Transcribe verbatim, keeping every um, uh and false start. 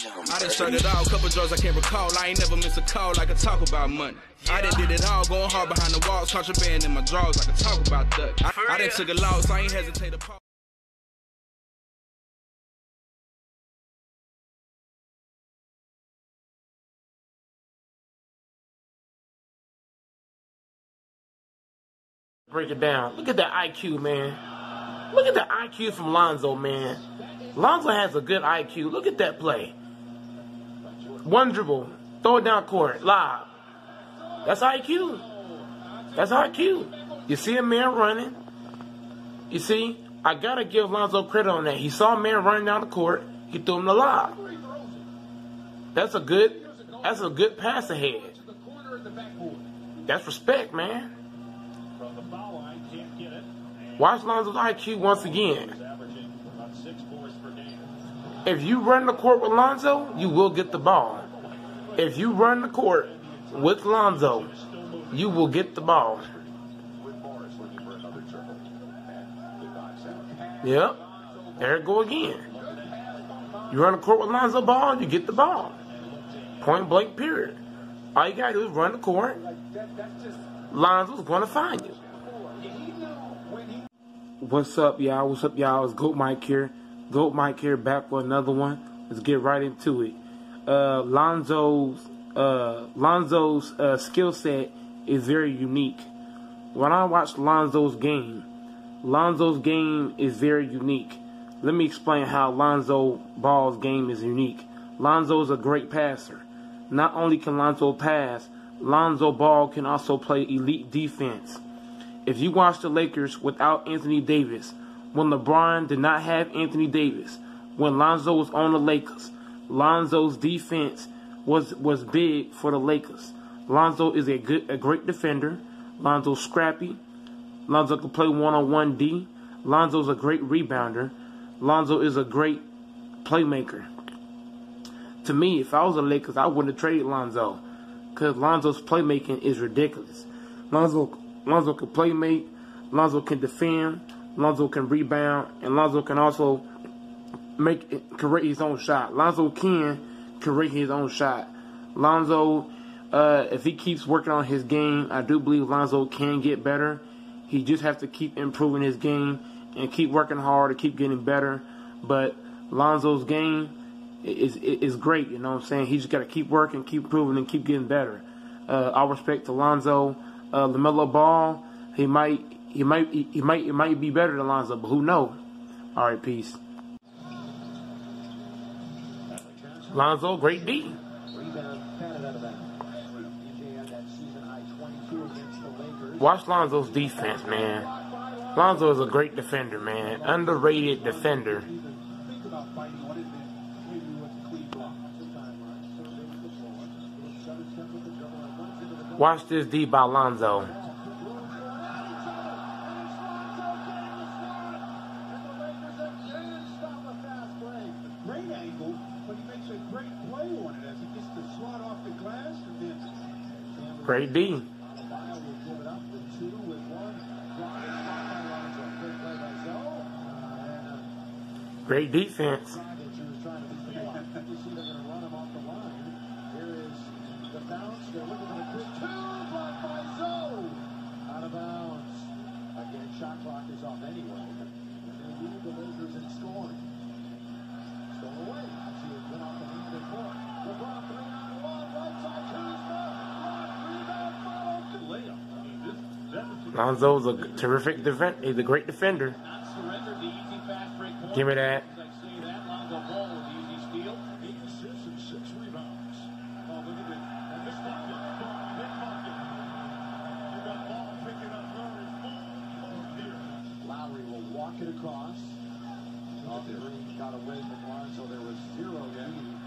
I done started out, couple drugs I can't recall. I ain't never missed a call, I can talk about money. I done did it all, going hard behind the walls, contraband in my drawers, I can talk about that. I, I done took a loss, I ain't hesitate to pause. Break it down. Look at that I Q, man. Look at the I Q from Lonzo, man. Lonzo has a good I Q. Look at that play. One dribble, throw it down court, lob. That's I Q. That's I Q. You see a man running. You see, I gotta give Lonzo credit on that. He saw a man running down the court. He threw him the lob. That's a good. That's a good pass ahead. That's respect, man. Watch Lonzo's I Q once again. If you run the court with Lonzo, you will get the ball. If you run the court with Lonzo, you will get the ball. Yep. There it go again. You run the court with Lonzo ball, you get the ball. Point blank period. All you gotta do is run the court. Lonzo's gonna find you. What's up, y'all? What's up, y'all? It's Goat Mike here. Goat Mike here, back with another one. Let's get right into it. Uh, Lonzo's uh, Lonzo's uh, skill set is very unique. When I watch Lonzo's game, Lonzo's game is very unique. Let me explain how Lonzo Ball's game is unique. Lonzo's a great passer. Not only can Lonzo pass, Lonzo Ball can also play elite defense. If you watch the Lakers without Anthony Davis, when LeBron did not have Anthony Davis, when Lonzo was on the Lakers, Lonzo's defense was was big for the Lakers. Lonzo is a good, a great defender. Lonzo's scrappy. Lonzo can play one-on-one D. Lonzo's a great rebounder. Lonzo is a great playmaker. To me, if I was the Lakers, I wouldn't have traded Lonzo, because Lonzo's playmaking is ridiculous. Lonzo. Lonzo can play make, Lonzo can defend, Lonzo can rebound, and Lonzo can also make create his own shot. Lonzo can create his own shot. Lonzo, uh, if he keeps working on his game, I do believe Lonzo can get better. He just has to keep improving his game and keep working hard to keep getting better. But Lonzo's game is is great, you know what I'm saying? He just got to keep working, keep improving, and keep getting better. Uh, all respect to Lonzo. Uh, LaMelo Ball, he might, he might, he might, it might be better than Lonzo, but who knows? All right, peace. Lonzo, great D. Watch Lonzo's defense, man. Lonzo is a great defender, man. Underrated defender. Watch this D by Lonzo. Great D. Great defense. They're looking for the quick two, blocked by Zoe. Out of bounds. Again, shot clock is off anyway. They lead the Lakers in scoring. Stole away. See it went off the hand and court. LeBron three on one, right side, Kuzma. Block, rebound, followed. Layup. I mean, this, this Lonzo's a terrific defender. He's a great defender. Not surrendered the easy fast break point. Give me that. Like say that, Lonzo Ball with the easy steal. Eight assists and six rebounds. Oh, look at this. And this bucket. Big bucket. You got Ball picking up Lowry. Full here. Lowry will walk it across. Off the green, got away from Lonzo. There was zero there.